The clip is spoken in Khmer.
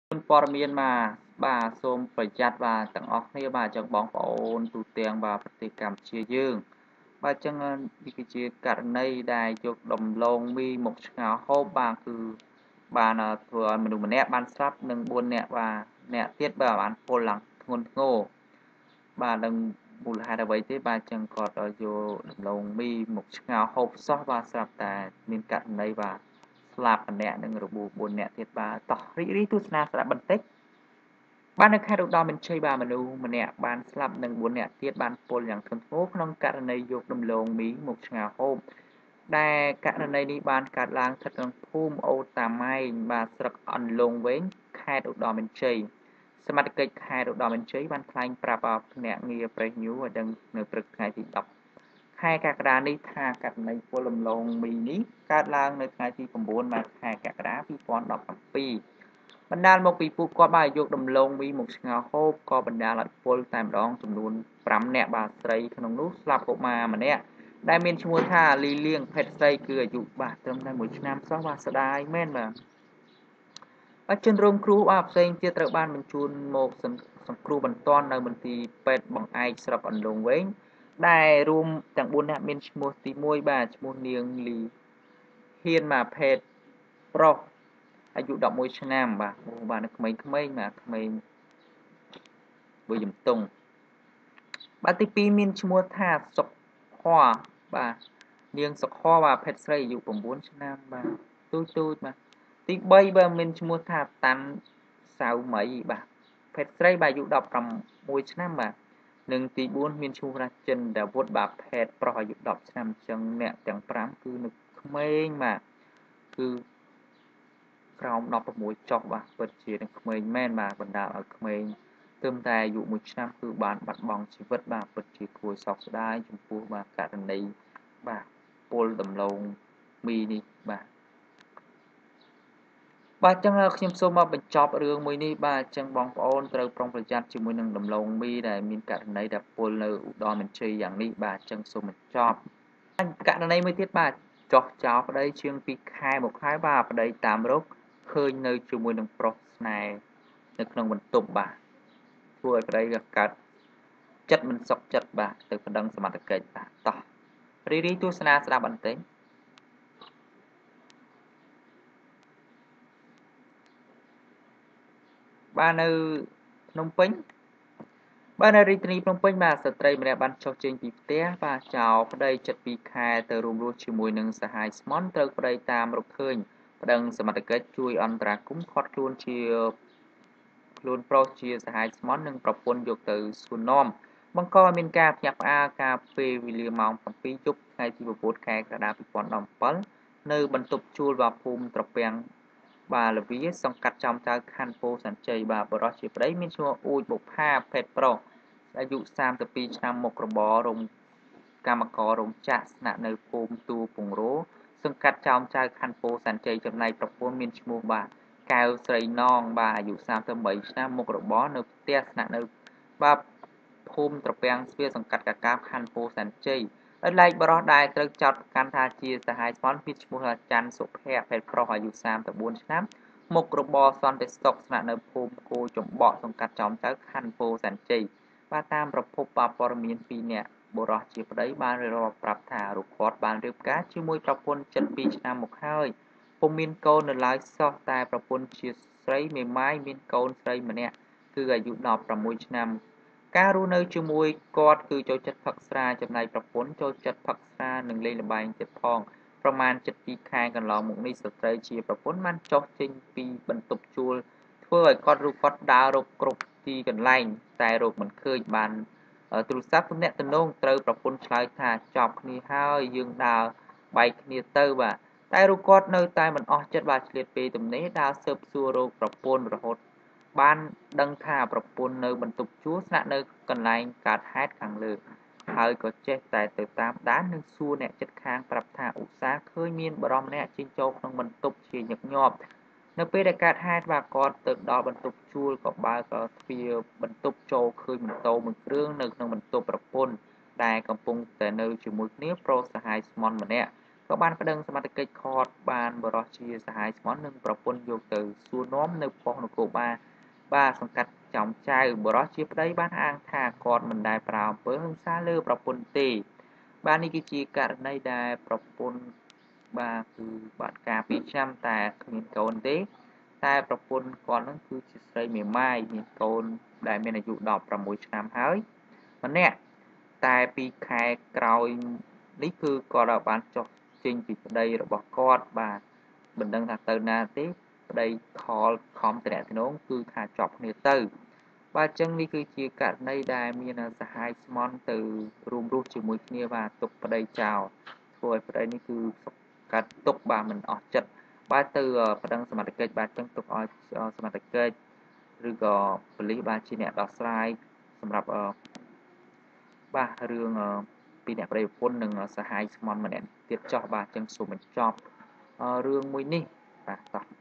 ជនព័ត៌មានបាទសូមប្រយ័ត្នបាទទាំងអស់គ្នាបាទអញ្ចឹងបងប្អូនទូទាំងបាទប្រទេសកម្ពុជាយើងបាទអញ្ចឹងនេះគឺជាករណីដែលយកដំឡូងមីមកឆ្ងល់ហូបបាទគឺបានធ្វើឲ្យមនុស្សម្នាក់បានស្លាប់និង4នាក់បាទអ្នកទៀតបាទបានពលឡើងធ្ងន់ធ្ងរបាទនឹងមូលហេតុអ្វីទេបាទអញ្ចឹងគាត់យកដំឡូងមីមកឆ្ងល់ហូបសោះបាទស្រាប់តែមានករណីបាទស្លាប់ម្នាក់និងរបួស4នាក់ទៀតបាទតោះរីកទស្សនាស្ដាប់បន្តិចបាទនៅខេត្តឧត្តរមានជ័យបាទមនុស្សម្នាក់បានស្លាប់និង4នាក់ទៀតបានពលយ៉ាងធ្ងន់ធ្ងរក្នុងករណីយកដំឡូងមីមកឆ្ងល់ហូបដែលករណីនេះបានកើតឡើងស្ថិតក្នុងភូមិអូតាម៉ែងបាទស្រុកអន្លង់វែងខេត្តឧត្តរមានជ័យសមត្ថកិច្ចខេត្តឧត្តរមានជ័យបានថ្លែងប្រាប់ភ្នាក់ងារ Press News ឲ្យដឹងនៅព្រឹកថ្ងៃទី10ខែកក្កដានេះថាករណីពលដំឡូងមីនេះកើតឡើងនៅថ្ងៃទី9ខែកក្កដា2017បណ្ដាលមកពីពួកគាត់បានយកដំឡូងមីមកឆ្ងល់ហូបក៏បណ្ដាលឲ្យពលតែម្ដងចំនួន5នាក់បាទស្រីក្នុងនោះស្លាប់កុមារម្នាក់ដែលមានឈ្មោះថាលីលៀងភេទស្រីគឺអាយុបាទត្រឹមតែ1ឆ្នាំសោះបាទស្ដាយមែនបាទជនរងគ្រោះផ្សេងទៀតត្រូវបានបញ្ជូនមកសង្គ្រោះបន្ទាន់នៅមន្ទីរពេទ្យបង្អែកស្រុកអន្លង់វែងដែលរួមទាំង4នាក់មានឈ្មោះទី1បាទឈ្មោះនាងលីហ៊ានបាទភេទប្រុសអាយុ11ឆ្នាំបាទនៅក្មេងៗបាទក្មេងមួយជំទង់បាទទី2មានឈ្មោះថាសុខខបាទនាងសុខខបាទភេទស្រីអាយុ9ឆ្នាំបាទទូចបាទទី3បាទមានឈ្មោះថាតាន់សៅមីបាទភេទស្រីបាទអាយុ16ឆ្នាំបាទនិងទី4មានឈ្មោះថាចិនដាវុធបាទភេទប្រុសអាយុ10ឆ្នាំអញ្ចឹងអ្នកទាំង5គឺនៅក្មេងបាទគឺក្រោម16ចុះបាទពិតជានឹងក្មេងមែនបាទបណ្ដាលឲ្យក្មេងទើបតែអាយុ1ឆ្នាំគឺបានបាត់បង់ជីវិតបាទពិតជាគួរសោកស្ដាយចំពោះបាទករណីបាទពលដំឡូងមីនេះបាទអញ្ចឹងខ្ញុំសូមបញ្ចប់រឿងមួយនេះបាទអញ្ចឹងបងប្អូនត្រូវប្រុងប្រយ័ត្នជាមួយនឹងដំឡូងមីដែលមានករណីដែលពលនៅឧត្តរមានជ័យយ៉ាងនេះបាទអញ្ចឹងសូមបញ្ចប់ករណីមួយទៀតបាទចោះចោលប្តីជាង2ខែមកហើយបាទប្តីតាមរកឃើញនៅជាមួយនឹងប្រុសស្នេហ៍នៅក្នុងបន្ទប់បាទធ្វើឲ្យប្តីក៏កើតចិត្តមិនសុខចិត្តបាទទៅប្តឹងសមត្ថកិច្ចបាទតោះរីទស្សនាស្ដាប់បន្តិចបាទនៅភ្នំពេញបាទនៅរាជធានីភ្នំពេញបាទស្ត្រីម្នាក់បានចុះចេញពីផ្ទះបាទចោលប្តីជិត2ខែទៅរួមរស់ជាមួយនឹងសហាយស្មន់ត្រូវប្តីតាមរកឃើញប្តឹងសមត្ថកិច្ចជួយអន្តរាគមន៍ឃាត់ខ្លួនប្រុសជាសហាយស្មន់និងប្រពន្ធយកទៅសួរនាំបង្កឲ្យមានការភ្ញាក់ផ្អើលកាលពេលវេលាម៉ោង7យប់ថ្ងៃទី9ខែកក្កដា2017នៅបន្ទប់ជួលភូមិត្រពាំងបាទលវាសង្កាត់ចំចៅខណ្ឌពោធិ៍សែនជ័យបាទបរិសុទ្ធជាប្តីមានឈ្មោះអ៊ូចបុប្ផាភេទប្រុសអាយុ32ឆ្នាំមុខរបររោងកម្មកររោងចក្រស្នាក់នៅភូមិទួលពងរោសង្កាត់ចោមចៅខណ្ឌពោធិ៍សែនជ័យចំណែកប្រពន្ធមានឈ្មោះបាទកែវស្រីណងបាទអាយុ38ឆ្នាំមុខរបរនៅផ្ទះស្នាក់នៅបាទភូមិត្រពាំងស្វាសង្កាត់កាកាវខណ្ឌពោធិ៍សែនជ័យដោយឡែកបរិសុទ្ធដែលត្រូវចោទប្រកាន់ថាជាសហាយស្មន់មានឈ្មោះថាច័ន្ទសុភ័ក្រភេទប្រុសអាយុ34ឆ្នាំមុខរបរសន្តិសុខស្នាក់នៅភូមិគោចំបក់សង្កាត់ចោមចៅខណ្ឌពោធិ៍សែនជ័យបាទតាមប្រភពព័ត៌មាន2នាក់បុរសជាប្តីបានរៀបរាប់ប្រាប់ថារូបគាត់បានរៀបការជាមួយប្រពន្ធជិត2ឆ្នាំមកហើយពុំមានកូននៅឡើយសោះតែប្រពន្ធជាស្រីមេម៉ាយមានកូនស្រីម្នាក់គឺអាយុ16ឆ្នាំការរស់នៅជាមួយគាត់គឺចូលចិត្តផឹកស្រាចំណែកប្រពន្ធចូលចិត្តផឹកស្រានិងលេងល្បែងទៀតផងប្រមាណជិត2ខែកន្លងមកនេះស្ត្រីជាប្រពន្ធបានចុះចេញពីបន្ទប់ជួលធ្វើឲ្យគាត់ដើររកគ្រប់ទីកន្លែងតែរកមិនឃើញបានទូរស័ព្ទទំនាក់ទំនងត្រូវប្រពន្ធឆ្លើយថាចប់គ្នាហើយយើងដើរបែកគ្នាទៅបាទតែរូបគាត់នៅតែមិនអស់ចិត្តបាទឆ្លៀតពេលទំនេរដើរស៊ើបសួររកប្រពន្ធរហូតបានដឹងថាប្រពន្ធនៅបន្ទប់ជួលស្នាក់នៅកន្លែងកើតហេតុខាងលើហើយក៏ចេះតែទៅតាមដាននិងសួរអ្នកជិតខាងប្រាប់ថាឧស្សាហ៍ឃើញមានបរិសម្នាក់ចេញចូលក្នុងបន្ទប់ជាញឹកញាប់នៅពេលដែលកើតហេតុបាទគាត់ទៅដល់បន្ទប់ជួលក៏បើកទ្វារបន្ទប់ចូលឃើញម៉ូតូមួយគ្រឿងនៅក្នុងបន្ទប់ប្រពន្ធដែលកំពុងតែនៅជាមួយគ្នាប្រុសសហាយស្មន់ម្នាក់ក៏បានប្តឹងសមត្ថកិច្ចខតបានបរិសុទ្ធជាសហាយស្មន់និងប្រពន្ធយកទៅសួរនាំនៅប៉ុស្តិ៍នគរបាលសង្កាត់ចំចៅបរិសុទ្ធជាប្តីបានអាងថាគាត់មិនដែលប្រើអំពើហិង្សាលើប្រពន្ធទេបាទនេះគឺជាករណីដែលប្រពន្ធបាទគឺបាត់ការ2ឆ្នាំតែគ្មានកូនទេតែប្រពន្ធគាត់នឹងគឺជាស្រីមេម៉ាយមានកូនដែលមានអាយុ16ឆ្នាំហើយម្នាក់តែ2ខែក្រោយនេះគឺគាត់បានចុះចេញពីប្តីរបស់គាត់បាទមិនដឹងថាទៅណាទេប្តីខលខំតំណែងគឺថាជាប់គ្នាទៅបាទអញ្ចឹងនេះគឺជាករណីដែលមានសហាយស្មន់ទៅរួមរស់ជាមួយគ្នាបាទទុកប្តីចោលធ្វើឲ្យប្តីនេះគឺកាត់ទុកបាទមិនអស់ចិត្តបាទទៅប្តឹងសមត្ថកិច្ចបាទអញ្ចឹងទុកឲ្យសមត្ថកិច្ចឬក៏ប៉ូលីសបាទជាអ្នកដោះស្រាយសម្រាប់បាទរឿងពីអ្នកប្តីប្រពន្ធនិងសហាយស្មន់ម្នាក់ទៀតចោះបាទអញ្ចឹងសូមបញ្ចប់រឿងមួយនេះបាទតោះ